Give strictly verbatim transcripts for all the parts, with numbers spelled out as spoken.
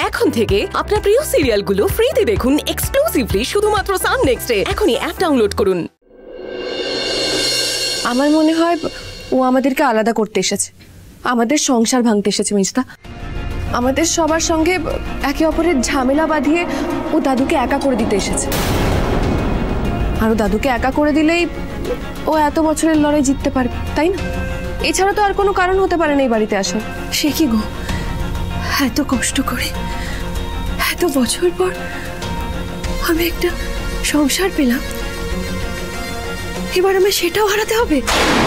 এখন থেকে আপনার প্রিয় সিরিয়ালগুলো ফ্রিতে দেখুন এক্সক্লুসিভলি শুধুমাত্র সান নেক্সটে। এখনই অ্যাপ ডাউনলোড করুন। আমার মনে হয় ও আমাদেরকে আলাদা করতে এসেছে, আমাদের সংসার ভাঙতে এসেছে মিস্তা। আমাদের সবার সঙ্গে একে অপরের ঝামেলা বাঁধিয়ে ও দাদুকে একা করে দিতে এসেছে। আর ও দাদুকে একা করে দিলেই ও এত বছরের লড়াই জিততে পারবে, তাই না? এছাড়া তো আর কোনো কারণ হতে পারে না এই বাড়িতে আসার। সে কি গো, এত কষ্ট করে এত বছর পর আমি একটা সংসার পেলাম, এবার আমার সেটাও হারাতে হবে?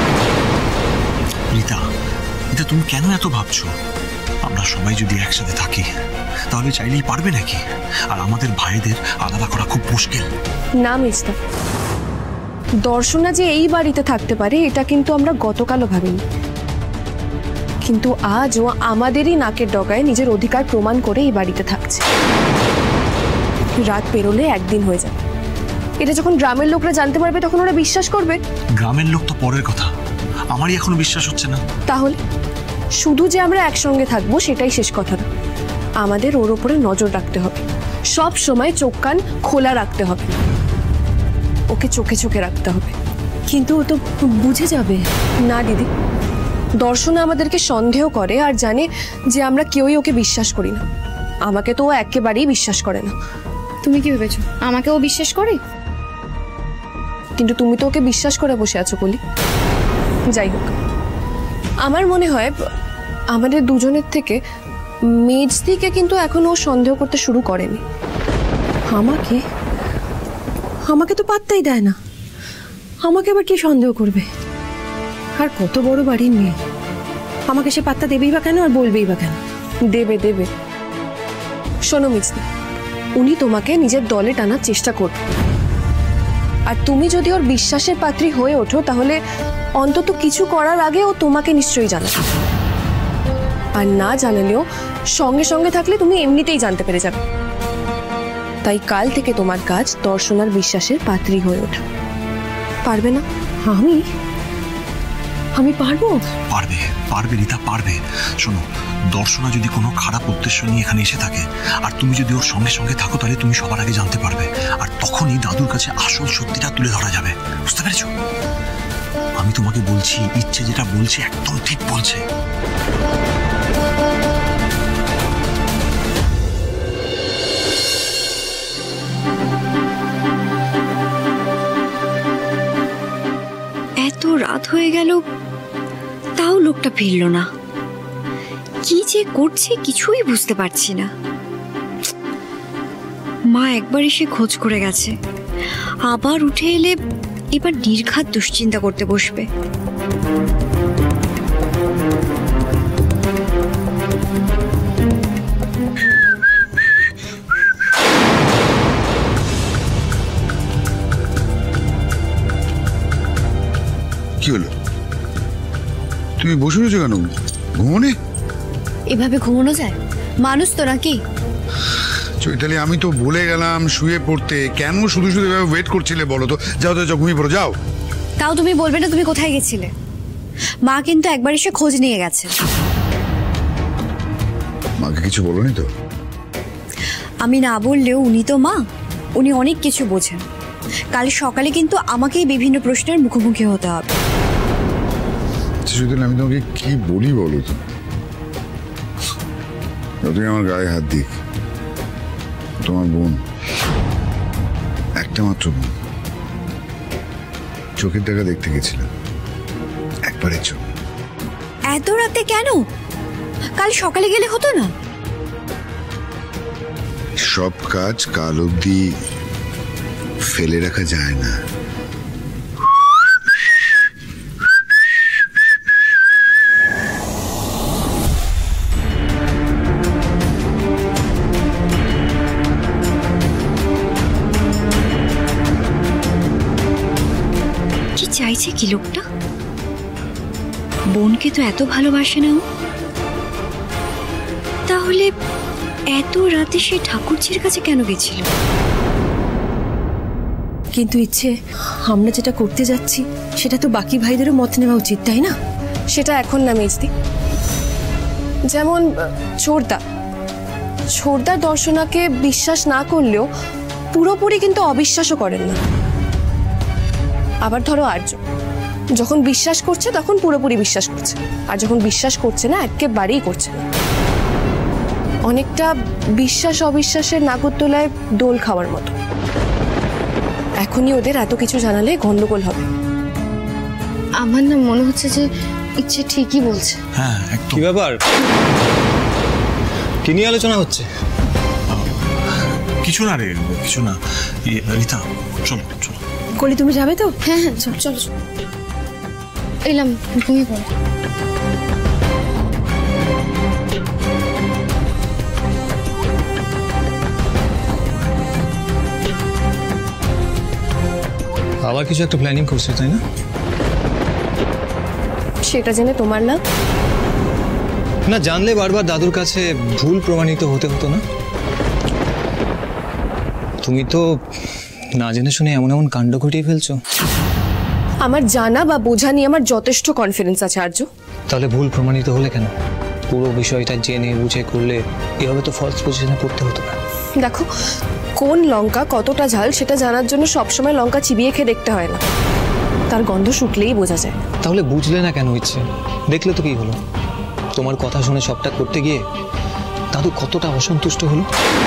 রীতা, রীতা তুমি কেন এত ভাবছো? আমরা সবাই যদি একসাথে থাকি তাহলে চাইলেই পারবে নাকি? আর আমাদের ভাইদের আলাদা করা খুব মুশকিল। না মিস্তা, দর্শনা যে এই বাড়িতে থাকতে পারে এটা কিন্তু আমরা গতকালও ভাবিনি, কিন্তু আজ ও আমাদেরই নাকের ডগায় নিজের অধিকার প্রমাণ করে এই বাড়িতে থাকছে। রাত পেরোলে একদিন হয়ে যাবে, এটা যখন গ্রামের লোকরা জানতে পারবে তখন ওরা বিশ্বাস করবে। গ্রামের লোক তো পরের কথা, আমারই এখনো বিশ্বাস হচ্ছে না। তাহলে শুধু যে আমরা একসঙ্গে থাকবো সেটাই শেষ কথা না, আমাদের ওর উপরে নজর রাখতে হবে, সব সময় চোখ কান খোলা রাখতে হবে, ওকে চোখে চোখে রাখতে হবে। কিন্তু ও তো বুঝে যাবে। না দিদি, দর্শনা আমাদেরকে সন্দেহ করে আর জানে যে আমরা কেউই ওকে বিশ্বাস করি না। আমাকে তো ও একেবারেই বিশ্বাস করে না। তুমি কি ভেবেছো আমাকে ও বিশ্বাস করে? কিন্তু তুমি তো ওকে বিশ্বাস করে বসে আছো কলি। যাই হোক, আমার মনে হয় আমাদের দুজনের থেকে মেজদিকে কিন্তু এখনো ও সন্দেহ করতে শুরু করেনি। আমাকে আমাকে তো পাত্তাই দেয় না, আমাকে আবার কি সন্দেহ করবে? আর কত বড় বাড়ির মেয়ে, আমাকে সে পাত্তা দেবেই বা কেন, আর বলবেই বা কেন? দেবে দেবে শোনো মিজদি, উনি তোমাকে নিজের দলে টানার চেষ্টা করবে, আর তুমি যদি ওর বিশ্বাসের পাত্রী হয়ে ওঠো তাহলে অন্তত কিছু করার আগে ও তোমাকে নিশ্চয়ই জানাবে, আর না জানালেও সঙ্গে সঙ্গে থাকলে তুমি এমনিতেই জানতে পেরে যাবে। তাই কাল থেকে তোমার কাজ দর্শনার বিশ্বাসের পাত্রী হয়ে ওঠা। পারবে না? আমি আমি পারবো? পারবে, পারবে রীতা, পারবে। শোনো, দর্শনা যদি কোনো খারাপ উদ্দেশ্য নিয়ে এখানে এসে থাকে আর তুমি যদি ওর সঙ্গে সঙ্গে থাকো তাহলে তুমি সবার আগে জানতে পারবে, আর তখনই দাদুর কাছে আসল সত্যিটা তুলে ধরা যাবে। বুঝতে পেরেছো? আমি তোমাকে বলছি, ইচ্ছে যেটা বলছে একদম ঠিক বলছে। এত রাত হয়ে গেল তাও লোকটা ফিরল না, কি যে করছে কিছুই বুঝতে পারছি না। মা একবার এসে খোঁজ করে গেছে, আবার উঠে এলে এবার নির্ঘাত দুশ্চিন্তা করতে বসবে। কি হলো? তুমি বসে রয়েছো কেন? ঘুমোনি? এভাবে ঘুমানো যায়? মানুষ তো নাকি? চৈতালি, আমি তো বলে গেলাম শুয়ে পড়তে, কেন শুধু শুধু এভাবে ওয়েট করছিলে বলো তো? যাও তো, যাও ঘুমিয়ে পড়ো, যাও। তাও তুমি বলবে না তুমি কোথায় গেছিলে? মা কিন্তু একবার এসে খোঁজ নিয়ে গেছে। মাকে কিছু বলোনি তো? আমি না বললেও উনি তো মা, উনি অনেক কিছু বোঝেন। কাল সকালে কিন্তু আমাকেই বিভিন্ন প্রশ্নের মুখোমুখি হতে হবে। চৈতালি, আমি তোমাকে কি বলি বলো তো? তুমি আমার গায়ে হাত দিক, তোমার বোন, একটা মাত্র বোন, চোখের দেখা দেখতে গেছিলাম একবারের জন্য। এত রাতে কেন? কাল সকালে গেলে হতো না? সব কাজ কাল অবধি ফেলে রাখা যায় না। চাইছে কি লোকটা? বোনকে তো এত ভালোবাসে না ও, তাহলে এত রাতে সে ঠাকুরজির কাছে কেন গেছিল? কিন্তু ইচ্ছে আমরা যেটা করতে যাচ্ছি সেটা তো বাকি ভাইদেরও মত নেওয়া উচিত, তাই না? সেটা এখন না মেজদি। যেমন চোরদা, ছোটদার দর্শনাকে বিশ্বাস না করলেও পুরোপুরি কিন্তু অবিশ্বাসও করেন না। আবার ধরো আর্য যখন বিশ্বাস করছে তখন পুরোপুরি বিশ্বাস করছে, আর যখন বিশ্বাস করছে না একেবারেই করছে না। অনেকটা বিশ্বাস অবিশ্বাসের নাগরদোলায় দোল খাওয়ার মতো। এখনই ওদের এত কিছু জানালে গন্ডগোল হবে। আমার না মনে হচ্ছে যে ইচ্ছে ঠিকই বলছে। হ্যাঁ একদম। কি ব্যাপার, কি নিয়ে আলোচনা হচ্ছে? কিছু না রে, কিছু না। ইয়ে, রীতা চলো চলো। কলি তুমি যাবে তো? হ্যাঁ হ্যাঁ চলো চলো চলো। এলাম, তুমি বলো। আবার কিছু একটা প্ল্যানিং করছে তাই না? সেটা জেনে তোমার লাভ? না জানলে বারবার দাদুর কাছে ভুল প্রমাণিত হতে হতো না। তুমি তো না জেনে শুনে এমন এমন কাণ্ড ঘটিয়ে ফেলছো। আমার জানা বা বোঝা নিয়ে আমার যথেষ্ট কনফিডেন্স আছে আর্য। তাহলে ভুল প্রমাণিত হলে কেন? পুরো বিষয়টা জেনে বুঝে করলে এভাবে তো ফলস পজিশনে পড়তে হতো না। দেখো, কোন লঙ্কা কতটা ঝাল সেটা জানার জন্য সবসময় লঙ্কা চিবিয়ে খেয়ে দেখতে হয় না, তার গন্ধ শুকলেই বোঝা যায়। তাহলে বুঝলে না কেন ইচ্ছে? দেখলে তো কি হলো, তোমার কথা শুনে সবটা করতে গিয়ে দাদু কতটা অসন্তুষ্ট হলো।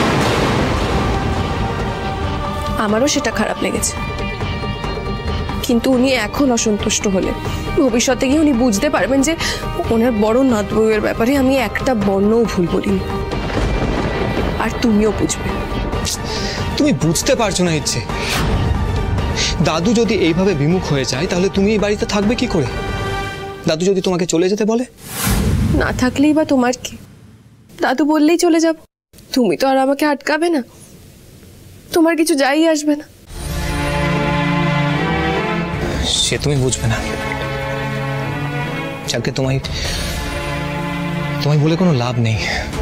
আমারও সেটা খারাপ লেগেছে, কিন্তু উনি এখন অসন্তুষ্ট হলে ভবিষ্যতে গিয়ে উনি বুঝতে পারবেন যে ওনার বড় নাত বউয়ের ব্যাপারে আমি একটা বর্ণও ভুল বলিনি, আর তুমিও বুঝবে। তুমি বুঝতে পারছো না ইচ্ছে। দাদু যদি এইভাবে বিমুখ হয়ে যায় তাহলে তুমি এই বাড়িতে থাকবে কি করে? দাদু যদি তোমাকে চলে যেতে বলে? না থাকলেই বা তোমার কি? দাদু বললেই চলে যাব, তুমি তো আর আমাকে আটকাবে না, তোমার কিছু যাই আসবে না। সে তুমি বুঝবে না। যাকে তোমায় তোমায় বলে কোনো লাভ নেই।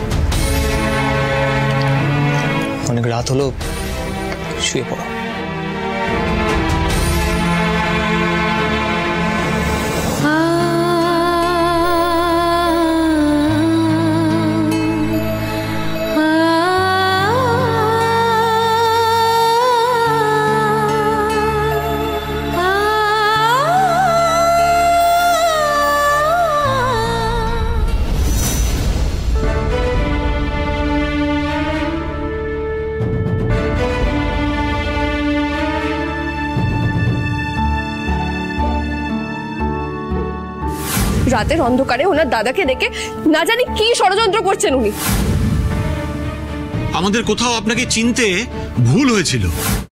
অনেক রাত হলো, শুয়ে পড়ো। রাতের অন্ধকারে ওনার দাদাকে ডেকে না জানি কি ষড়যন্ত্র করছেন উনি। আমাদের কোথাও আপনাকে চিনতে ভুল হয়েছিল।